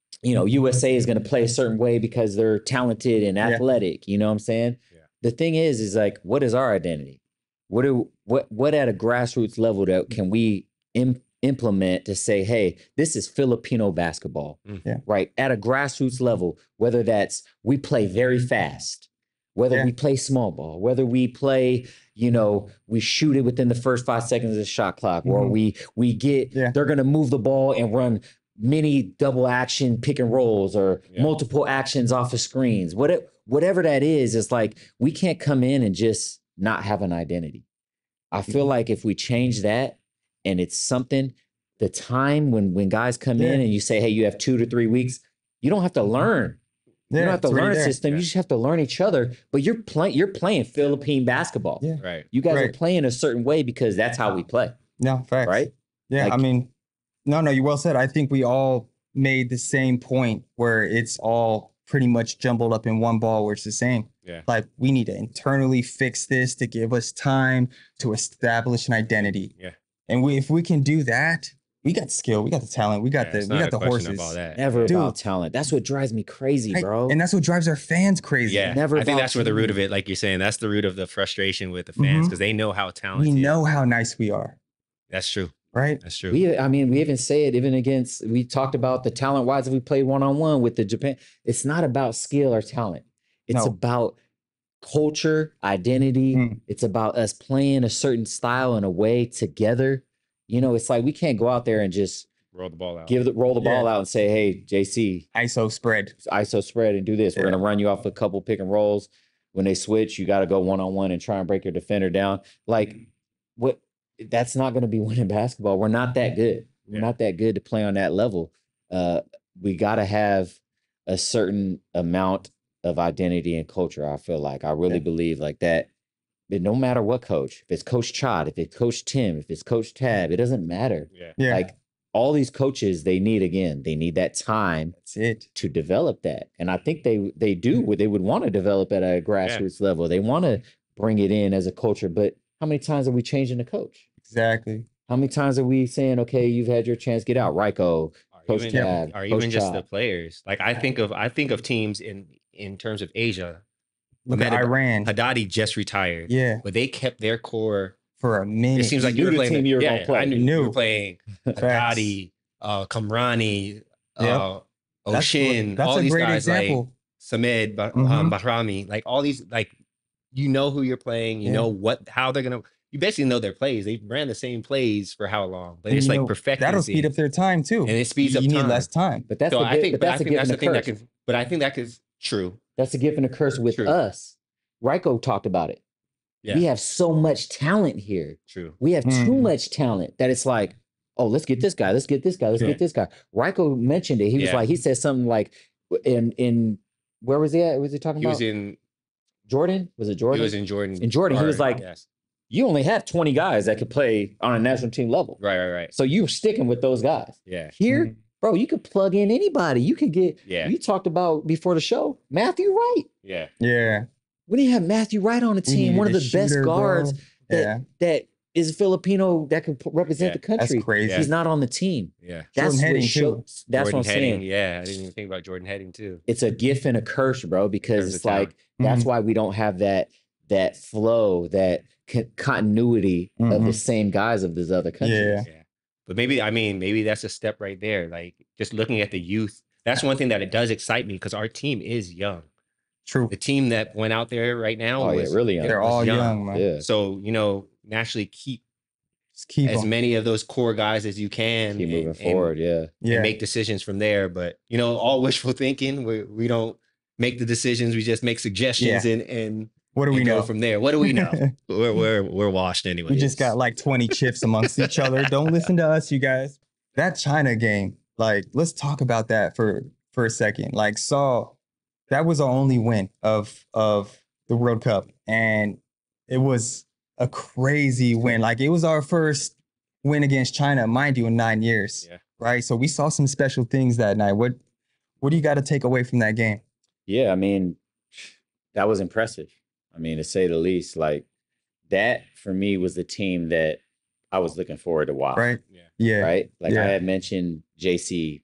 USA is going to play a certain way because they're talented and athletic. You know what I'm saying? Yeah. The thing is like, what is our identity? What at a grassroots level that can we implement to say, hey, this is Filipino basketball, right? At a grassroots level, whether that's we play very fast, whether we play small ball, whether we play, we shoot it within the first 5 seconds of the shot clock, or we get, they're going to move the ball and run many double action pick and rolls or multiple actions off of screens. Whatever that is, it's like we can't come in and just not have an identity. I feel like if we change that and it's something, the time when guys come in and you say, hey, you have 2 to 3 weeks, you don't have to learn. You don't have to learn a system. You just have to learn each other. But you're playing Philippine basketball. Yeah. Right. You guys are playing a certain way because that's how we play. No, facts. Right? Yeah, no, you well said. I think we all made the same point where it's all pretty much jumbled up in one ball where it's the same. Yeah. Like we need to internally fix this to give us time to establish an identity. Yeah. And if we can do that, we got the skill, we got the talent, we got the horses. Never about talent. That's what drives me crazy, bro. And that's what drives our fans crazy. Yeah, I think that's where the root of it, like you're saying, that's the root of the frustration with the fans because they know how talented. We know how nice we are. That's true. Right? That's true. We even say it even against, we talked about the talent-wise if we played one-on-one with the Japan. It's not about skill or talent. It's about culture, identity. It's about us playing a certain style and a way together. It's like we can't go out there and just roll the ball out. Roll the ball out and say, hey, JC. ISO spread and do this. We're going to run you off a couple pick and rolls. When they switch, you got to go one-on-one and try and break your defender down. Like, that's not going to be winning basketball. We're not that good. We're not that good to play on that level. We got to have a certain amount of identity and culture, I feel like. I really believe like that. But no matter what coach, if it's Coach Chad, if it's Coach Tim, if it's Coach Tab, it doesn't matter. Yeah. Like all these coaches, they need that time to develop that. And I think they do. They would want to develop at a grassroots level. They want to bring it in as a culture. But how many times are we changing the coach? Exactly. How many times are we saying, okay, you've had your chance, get out, Ryko, Coach Tab, or even just the players? Like I think of teams in terms of Asia. Look at Iran. Haddadi just retired. Yeah. But they kept their core for a minute. It seems like you were playing. You were going to play. I knew you were playing Haddadi, Kamrani, Oshin, that's all a these great guys example. Like Samed, Bahrami, like all these, like you know who you're playing, you know how they're gonna. You basically know their plays. They ran the same plays for how long, but it's like perfecting. That'll speed up their time too, and it speeds up. You need less time, but that's I think that's the thing that can. But I think that is true. That's a gift and a curse with us. Ryko talked about it. Yeah. We have so much talent here. True. We have too much talent that it's like, oh, let's get this guy. Let's get this guy. Let's get this guy. Ryko mentioned it. He was like, he said something like, in where was he at? Was he talking about? He was in Jordan. Was it Jordan? He was in Jordan. In Jordan, he was like, you only have 20 guys that could play on a national team level. Right. So you're sticking with those guys. Yeah. Here, bro, you could plug in anybody. You could get. Yeah. You talked about before the show, Matthew Wright. Yeah. Yeah. We didn't have Matthew Wright on the team, one of the best guards that is Filipino that can represent the country. That's crazy. He's not on the team. Yeah. That's what shows. That's what I'm saying. Yeah, I didn't even think about Jordan Heading too. It's a gift and a curse, bro, because it's like that's why we don't have that flow, that continuity of the same guys of these other countries. Yeah. But maybe that's a step right there. Like just looking at the youth. That's one thing that it does excite me because our team is young. True. The team that went out there right now was really young. They're all young, man. Yeah. So, naturally keep as many of those core guys as you can. Keep moving forward, and make decisions from there. But, all wishful thinking, we don't make the decisions. We just make suggestions and What do we and know go from there? What do we know? we're washed anyway. We just got like 20 chips amongst each other. Don't listen to us, you guys. That China game, like, let's talk about that for a second. Like, that was our only win of the World Cup, and it was a crazy win. Like, it was our first win against China, mind you, in 9 years. Yeah. Right. So we saw some special things that night. What do you got to take away from that game? Yeah, I mean, that was impressive. I mean, to say the least, like that for me was the team that I was looking forward to watch. Right. Yeah. Yeah. Right. Like Yeah. I had mentioned JC,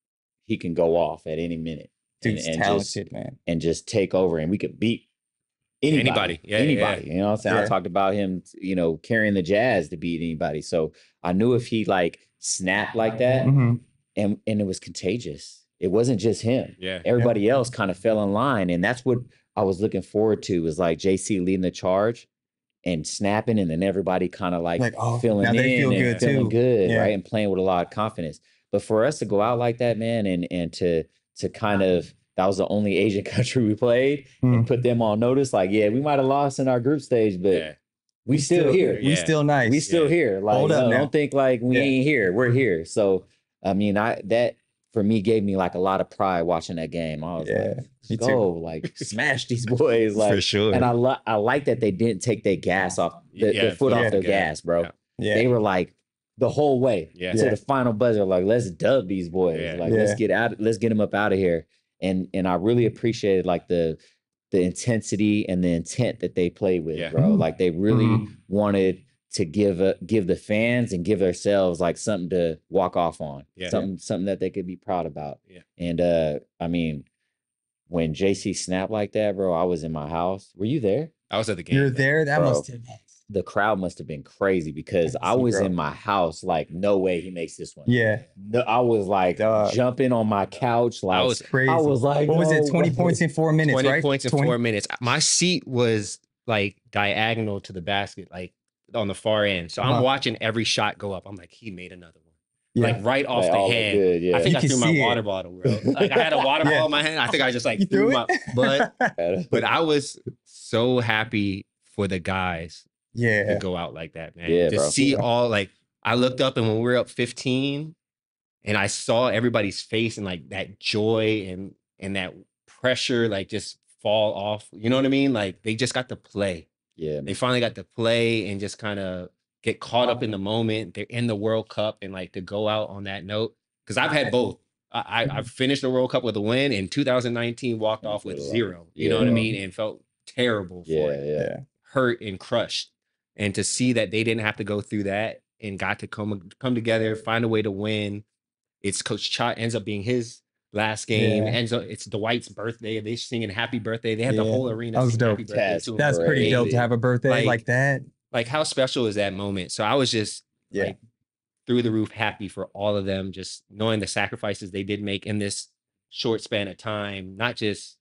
he can go off at any minute. Dude's talented, man. And just take over, and we could beat anybody. Yeah, anybody. yeah. You know what I'm saying? Yeah. I talked about him, carrying the Jazz to beat anybody. So I knew if he like snapped like that, Mm-hmm. and it was contagious. It wasn't just him. Yeah. Everybody else kind of fell in line. And that's what I was looking forward to, was like JC leading the charge and snapping, and then everybody kind of like feeling now they feel and good feeling too. good, Yeah. right? And playing with a lot of confidence. But for us to go out like that, man, and to kind of, that was the only Asian country we played, and put them on notice, like, yeah, we might have lost in our group stage, but we still here. We still nice. We still here. Like, Hold up now. don't think like we ain't here. We're here. So, I mean, that for me gave me like a lot of pride watching that game. I was like, me let's too. go, like smash these boys, like For sure. And I like that they didn't take their gas off their foot off the gas, bro. Yeah. They were like the whole way to the final buzzer, like, let's dub these boys, like let's get them up out of here. And I really appreciated like the intensity and the intent that they played with, bro. Like they really wanted to give the fans and give themselves like something to walk off on, something that they could be proud about. Yeah. And I mean, when JC snapped like that, bro, I was in my house. Were you there? I was at the game. You're there? That Bro, must have been. The crowd must have been crazy, because I was in my house like, no way he makes this one. Yeah. No, I was like jumping on my couch. Like, I was crazy. I was like, what was it? no 20 way. points in 4 minutes, 20 right? points in 4 minutes. My seat was like diagonal to the basket, like on the far end. So I'm watching every shot go up. I'm like, he made another one. Yeah. Like right off They the all look hand. good, yeah. I think You I can threw my see it. water bottle, bro. Like I had a water bottle in my hand. I think I just like You threw threw my butt. But I was so happy for the guys to go out like that, man. Yeah, to bro. see all, like, I looked up, and when we were up 15 and I saw everybody's face and like that joy and that pressure like just fall off. You know what I mean? Like they just got to play. Yeah. They finally got to play and just kind of get caught up in the moment. They're in the World Cup, and like to go out on that note. Because I've had both. I've finished the World Cup with a win, in 2019 walked off with 0. You know what I mean? And felt terrible for it. Yeah. Hurt and crushed. And to see that they didn't have to go through that and got to come together, find a way to win. It's Coach Chot ends up being his last game. Ends up, it's Dwight's birthday. They're singing happy birthday. They had the whole arena. That was sing dope. happy birthday to him. That's pretty dope to have a birthday like that. Like, how special is that moment? So I was just like through the roof happy for all of them, just knowing the sacrifices they did make in this short span of time, not just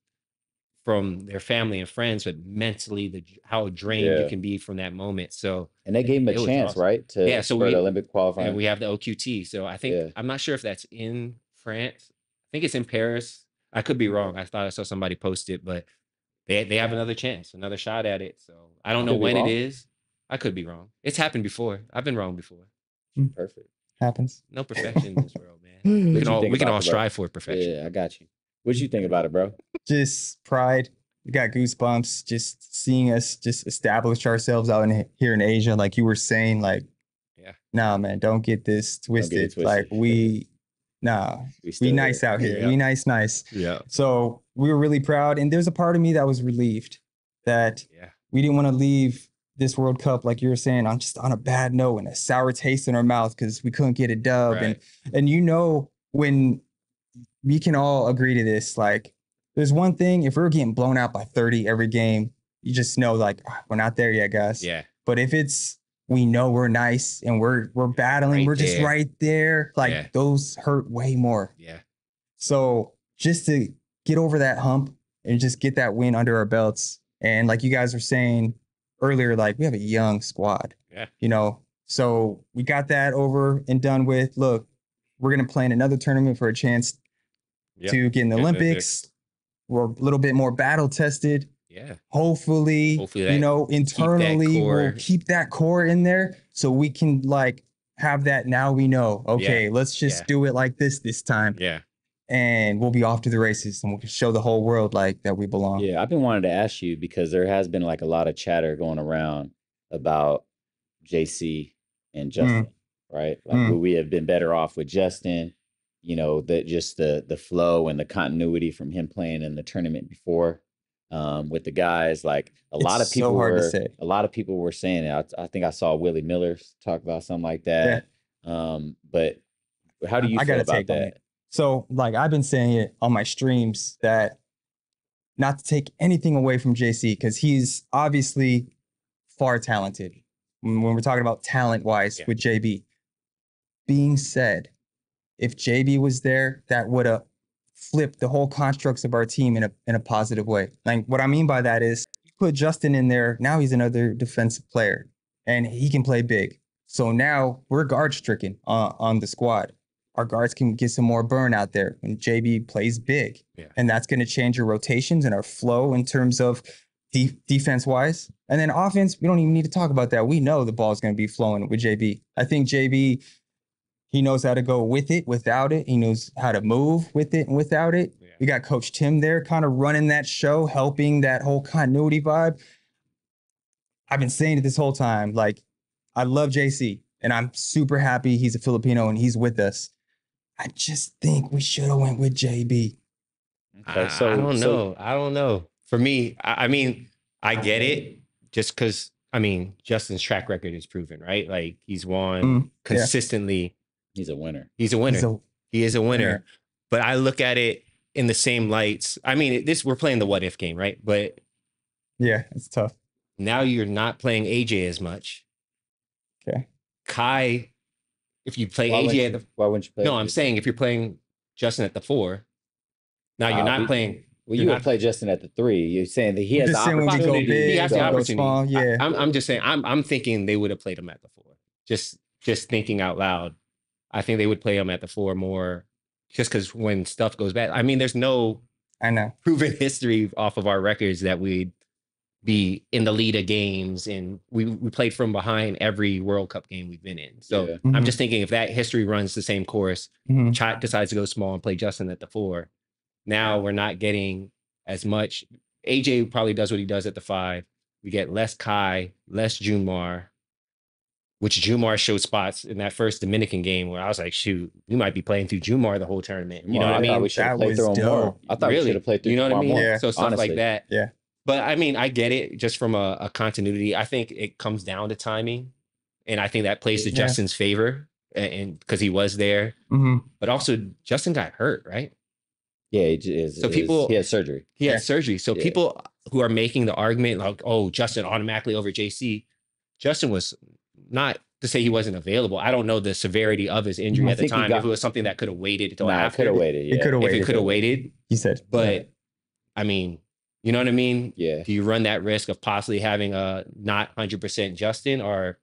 from their family and friends, but mentally, how drained you can be from that moment. So, and they gave him a chance, awesome. right? For the Olympic qualifying. And we have the OQT. So I think, I'm not sure if that's in France. I think it's in Paris. I could be wrong. I thought I saw somebody post it, but they have another chance, another shot at it. So I don't know when it is. I could be wrong. It's happened before. I've been wrong before. Perfect. Happens. No perfection in this world, man. We can all strive for perfection. Yeah, I got you. What you think about it, bro? Just pride. We got goosebumps just seeing us just establish ourselves out here in Asia. Like you were saying, like, nah, man, don't get this twisted. Like we nice out here. Yeah. We nice. Yeah. So we were really proud. And there's a part of me that was relieved that we didn't want to leave this World Cup, like you were saying, on just on a bad note and a sour taste in our mouth because we couldn't get a dub. Right. And you know, when we can all agree to this, like there's one thing, if we're getting blown out by 30 every game, you just know like we're not there yet, guys. Yeah. But if it's we know we're nice and we're battling, we're just right there, like those hurt way more. Yeah. So just to get over that hump and just get that win under our belts. And like you guys were saying earlier, like we have a young squad. Yeah. You know, so we got that over and done with. Look, we're going to play in another tournament for a chance to get in the Olympics. We're a little bit more battle tested. Hopefully that, internally we'll keep that core in there so we can like have that. Now we know, okay, let's just do it like this time. Yeah. And we'll be off to the races and we'll show the whole world like that we belong. Yeah, I've been wanting to ask you because there has been like a lot of chatter going around about JC and Justin, right? Like would we have been better off with Justin? That just the flow and the continuity from him playing in the tournament before with the guys. Like a lot of people were saying it. I think I saw Willie Miller talk about something like that. Yeah. But how do you feel about that? So like I've been saying it on my streams that not to take anything away from JC because he's obviously far talented when we're talking about talent wise with JB. Being said, if JB was there, that would have flipped the whole constructs of our team in a positive way. Like what I mean by that is you put Justin in there, now he's another defensive player and he can play big. So now we're guard stricken on the squad. Our guards can get some more burn out there when JB plays big. Yeah. And that's going to change your rotations and our flow in terms of defense-wise. And then offense, we don't even need to talk about that. We know the ball is going to be flowing with JB. I think JB, he knows how to go with it, without it. He knows how to move with it and without it. Yeah. We got Coach Tim there kind of running that show, helping that whole continuity vibe. I've been saying it this whole time. Like, I love JC, and I'm super happy he's a Filipino and he's with us. I just think we should have went with JB. Okay, I don't know. For me, I mean, I get it just because, I mean, Justin's track record is proven, right? Like he's won consistently. He's a winner. He is a winner. But I look at it in the same lights. I mean, we're playing the what if game, right? But yeah, it's tough. Now you're not playing AJ as much. Okay. Kai, if you play AJ why wouldn't you play? No, I'm saying if you're playing Justin at the 4, now you're not playing. Well, you would play Justin at the 3. You're saying that he has the opportunity. He has the opportunity. Yeah. I'm just saying. I'm thinking they would have played him at the 4. Just thinking out loud. I think they would play him at the 4 more, just because when stuff goes bad. I mean, there's no proven history off of our records that we'd be in the lead of games, and we played from behind every World Cup game we've been in. So I'm just thinking if that history runs the same course, Chat decides to go small and play Justin at the 4. Now we're not getting as much. AJ probably does what he does at the 5. We get less Kai, less Junmar, which Junmar showed spots in that first Dominican game where I was like, shoot, we might be playing through Junmar the whole tournament. You know what I mean? I thought we should have played through him more. I thought we should have played through him more. You know what I mean? Yeah. So stuff like that. Yeah. But I mean, I get it just from a continuity. I think it comes down to timing. And I think that plays to Justin's favor and because he was there. But also Justin got hurt, right? Yeah, he had surgery. He had surgery. So people who are making the argument like, oh, Justin automatically over JC, Justin was not to say he wasn't available. I don't know the severity of his injury at the time. If it was something that could have waited until after. Could have waited. Yeah. It could have waited. If it could have waited. He said. But I mean, you know what I mean? Yeah. Do you run that risk of possibly having a not 100% Justin or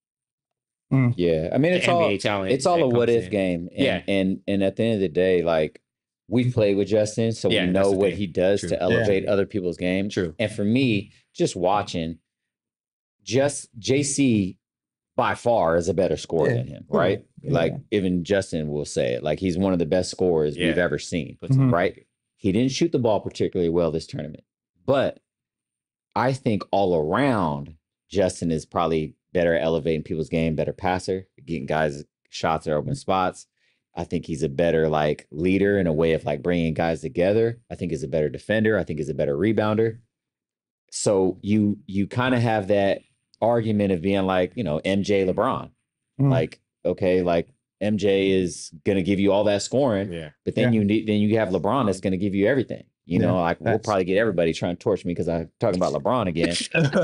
yeah. I mean, it's all a what if game. And at the end of the day, like we played with Justin, so we know what he does to elevate other people's game. True. And for me, just watching, JC by far is a better scorer than him, right? Yeah. Like even Justin will say it. Like he's one of the best scorers we've ever seen, right? He didn't shoot the ball particularly well this tournament, but I think all around Justin is probably better at elevating people's game, better passer, getting guys shots at open spots. I think he's a better like leader in a way of like bringing guys together. I think he's a better defender. I think he's a better rebounder. So you kind of have that argument of being like, you know, MJ LeBron. Like, okay, like MJ is gonna give you all that scoring, but then you have LeBron that's gonna give you everything. You know, like we'll probably get everybody trying to torch me because I'm talking about LeBron again.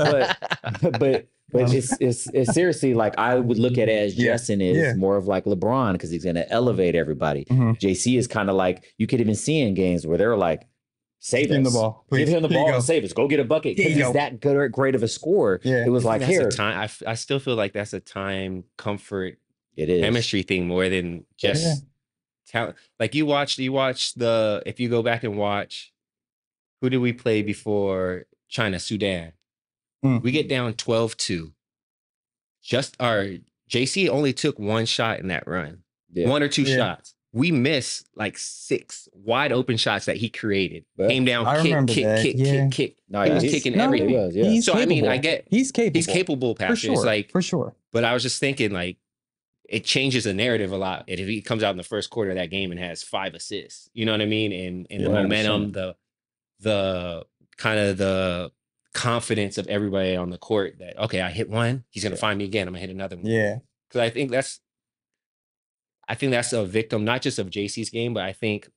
but it's seriously like I would look at it as Justin is more of like LeBron because he's gonna elevate everybody. JC is kind of like you could even see in games where they're like, save him us. The ball. Give him the ball and save us. Go get a bucket because he's that good or great of a scorer. Yeah. It was like here. I still feel like that's a time comfort. It is chemistry thing more than just talent. Like you watch if you go back and watch, who did we play before China, Sudan. Mm. We get down 12-2. JC only took one shot in that run. Yeah. One or two shots. We missed like 6 wide open shots that he created. But Came down, I remember that. kick. No, He was he's- kicking no, everything. he was, yeah. He's So capable. I mean, I get he's capable. he's capable for passer. sure. It's like, for sure. but I was just thinking like it changes the narrative a lot. And if he comes out in the first quarter of that game and has 5 assists, you know what I mean? And the 100%. momentum, the kind of the confidence of everybody on the court that, okay, I hit one, he's gonna find me again. I'm gonna hit another one. Yeah. Because I think that's a victim, not just of JC's game, but I think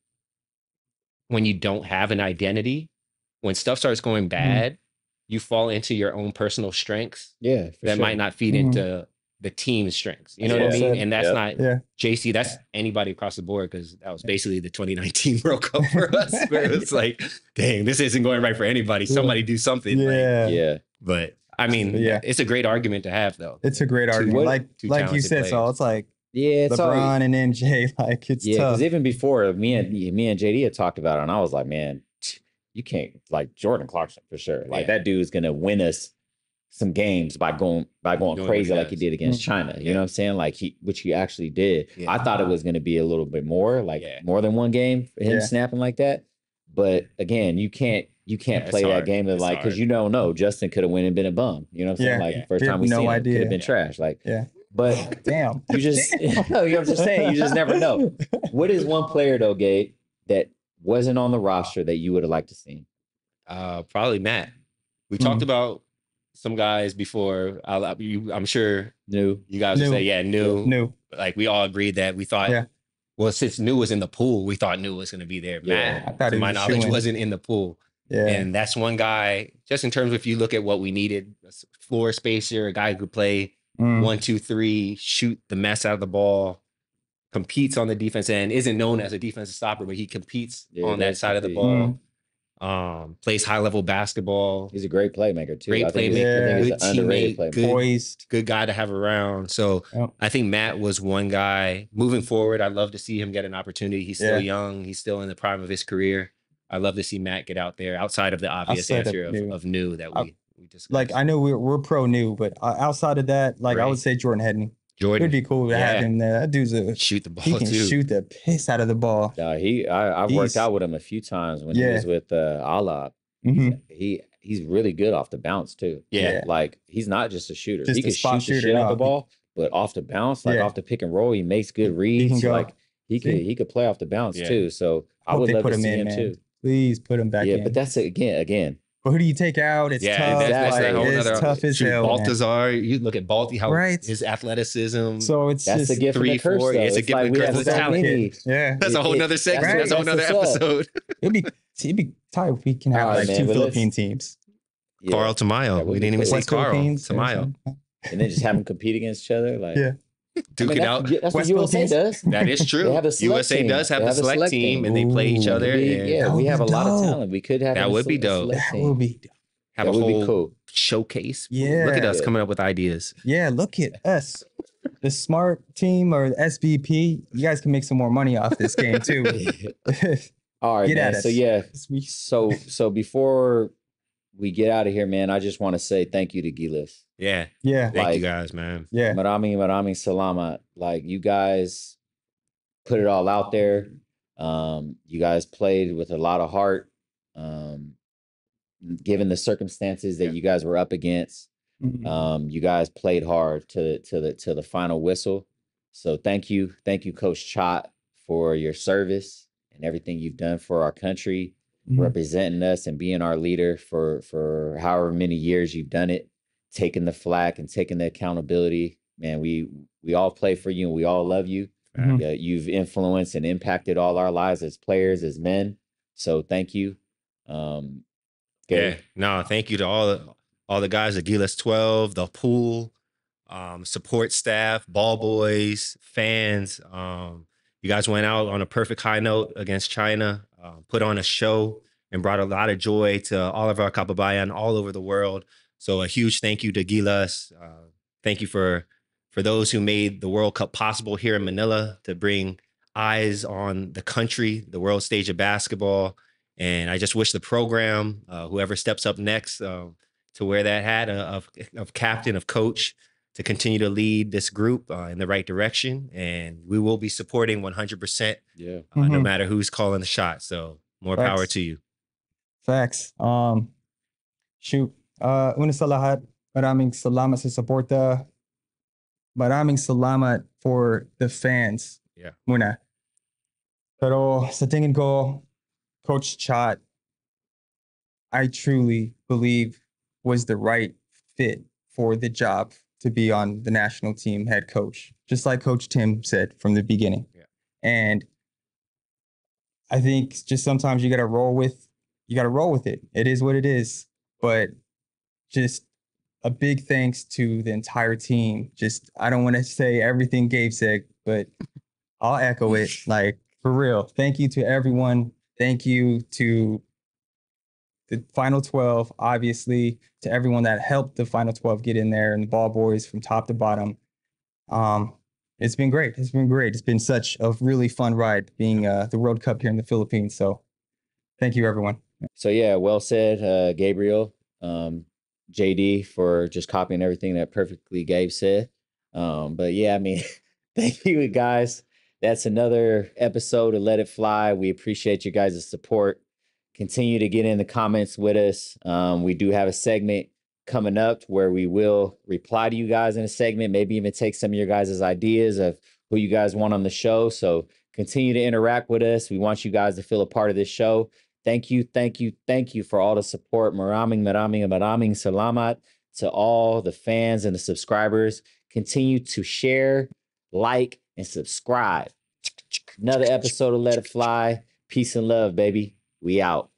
when you don't have an identity, when stuff starts going bad, you fall into your own personal strengths Yeah, for that sure. might not feed into the team's strengths. You know what I Yeah. mean? And that's not Yeah. JC, that's anybody across the board, because that was basically the 2019 World Cup for us, where it was like, dang, this isn't going right for anybody. Somebody do something. Like, Yeah. Yeah. but I mean, Yeah. it's a great argument to have, though. It's a great argument. two Like you talented said, so players. it's like Yeah, it's all, LeBron and MJ. Like it's yeah, tough. because even before me and JD had talked about it, and I was like, man, you can't, like Jordan Clarkson for sure. Like Yeah. that dude is gonna win us some games by going Doing what crazy he like he does. did against China. You know what I'm saying? Like which he actually did. Yeah. I thought it was gonna be a little bit more, like Yeah. more than one game for him Yeah. snapping like that. But again, you can't it's play that hard. game It's like because hard. you don't know Justin could have went and been a bum. You know what I'm saying? Yeah. Like Yeah. first We time have we no seen him, idea. could have been Yeah. trash. Like, Yeah. but Damn. you just you know what I'm just saying, you just never know. What is one player though, Gabe, that wasn't on the roster that you would have liked to see? Probably Matt. We talked about some guys before. I'm sure New. you guys would New. say, yeah, new. New. Like we all agreed that we thought, Yeah. well, since New was in the pool, we thought New was going to be there. Yeah. Matt, I thought to he my was knowledge, shoo-in. wasn't in the pool. Yeah. And that's one guy, just in terms of if you look at what we needed, a floor spacer, a guy who could play Mm. 1, 2, 3, shoot the mess out of the ball, competes on the defense end, isn't known as a defensive stopper, but he competes Yeah, on that does side of the compete. ball. Plays high level basketball. He's a great playmaker too. Great I think playmaker, he's good an underrated teammate, playmaker. good- Poised. Good guy to have around. So Yep. I think Matt was one guy. Moving forward, I'd love to see him get an opportunity. He's still Yeah. young. He's still in the prime of his career. I'd love to see Matt get out there outside of the obvious Outside of answer New. of New that we discussed. Like I know we're pro New, but outside of that, like I Right. would say Jordan Hedney. It Jordan would be cool to have Yeah. him there. That dude's shoot the ball he can too. shoot the piss out of the ball. I've worked He's- out with him a few times when he Yeah. was with Alab. Mhm. He's really good off the bounce too. Yeah. Like he's not just a shooter. Just He a can spot shoot the shooter, shit out no. the ball, but off the bounce, like Yeah. off the pick and roll, he makes good reads. go. Like he could play off the bounce Yeah. too. So I Hope would they love put to him see in, him man. too. Please put him back Yeah, in. but that's it again. But who do you take out? It's Yeah, tough. that's like, a whole it's nother tough as shoot, hell. man. Baltazar, you look at Balti, how Right. his athleticism. So it's That's just the gift 3, and the curse. 4, Though. it's a It's gift like and we curse have of so talent. many. yeah. that's a whole nother section. right, That's a whole nother that's what's up. episode. It'd be tight if we can have All right, like man, two but let's- Philippine teams. Yeah. Carl Tamayo. That would We be didn't even cool. say West Carl. Philippines. Tamayo. And then just have them compete against each other. Like, Yeah. Duke it out. That's what West USA Philippines. does. That is true. They have a select USA team. does have They the have a select select team, team. and they play each Ooh. other. And Yeah, That we would have a be lot of dope. talent. We could have That a would be a dope. select That team. would be have That a would be whole cool. showcase. Yeah. Look at us Yeah. coming up with ideas. Yeah, look at us. The smart team or the SVP, you guys can make some more money off this game too. All right, Get man. at us. So yeah, We- so before we get out of here, man, I just want to say thank you to Gilas. Yeah. yeah, Thank Like- you guys, man. yeah. Marami Salamat. Like you guys put it all out there. You guys played with a lot of heart. Given the circumstances that Yeah. you guys were up against, Mhm. you guys played hard to the final whistle. So thank you, Coach Chot, for your service and everything you've done for our country, Mhm. representing us and being our leader for however many years you've done it, taking the flack and taking the accountability. Man, we all play for you and we all love you. Mhm. Yeah, you've influenced and impacted all our lives as players, as men. So thank you. Yeah. No, thank you to all the guys at Gilas 12, the pool, support staff, ball boys, fans. You guys went out on a perfect high note against China, put on a show and brought a lot of joy to all of our Kababayan all over the world. So a huge thank you to Gilas. Thank you for those who made the World Cup possible here in Manila to bring eyes on the country, the world stage of basketball, And I just wish the program, whoever steps up next, to wear that hat of captain, of coach, to continue to lead this group in the right direction. And we will be supporting 100%, no matter who's calling the shot. So more power to you. Facts. Shoot. Una sa lahat, maraming salamat sa suporta. Maraming salamat for the fans. Yeah. Muna. Pero sa tingin ko, Coach Chot, I truly believe was the right fit for the job to be on the national team head coach, just like Coach Tim said from the beginning. Yeah. And I think just sometimes you got to roll with it. It is what it is. But just a big thanks to the entire team. Just, I don't want to say everything Gabe said, but I'll echo it. Like, for real. Thank you to everyone. Thank you to the Final 12, obviously, to everyone that helped the Final 12 get in there, and the ball boys from top to bottom. It's been great. It's been great. It's been such a really fun ride being the World Cup here in the Philippines. So thank you, everyone. So, yeah, well said, Gabriel. JD, for just copying everything that perfectly Gabe said. But, yeah, I mean, thank you, guys. That's another episode of Let It Fly. We appreciate you guys' support. Continue to get in the comments with us. We do have a segment coming up where we will reply to you guys in a segment, maybe even take some of your guys' ideas of who you guys want on the show. So continue to interact with us. We want you guys to feel a part of this show. Thank you for all the support. Maraming salamat to all the fans and the subscribers. Continue to share, like, and subscribe. Another episode of Let It Fly. Peace and love, baby. We out.